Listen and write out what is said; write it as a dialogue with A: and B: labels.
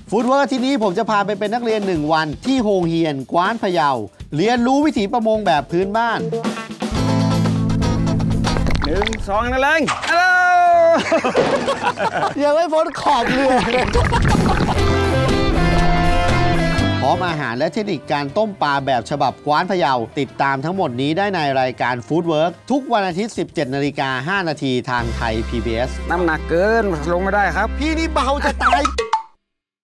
A: ฟู้ดเวิร์กที่นี้ผมจะพาไปเป็นนักเรียน1 วันที่โฮงเฮียนกว้านพะเยาเรียนรู้วิถีประมงแบบพื้นบ้าน
B: 1 2นั่นเลยฮัลโหล
A: ยังไม่พ้นขอบเรือพร้อมอาหารและเทคนิคการต้มปลาแบบฉบับกว้านพะเยาติดตามทั้งหมดนี้ได้ในรายการฟู้ดเวิร์กทุกวันอาทิตย์ 17:05 นาทีทางไทย PBS
B: น้ำหนักเกินลงไม่ได้ครับ
A: พี่นี่เบาจะตาย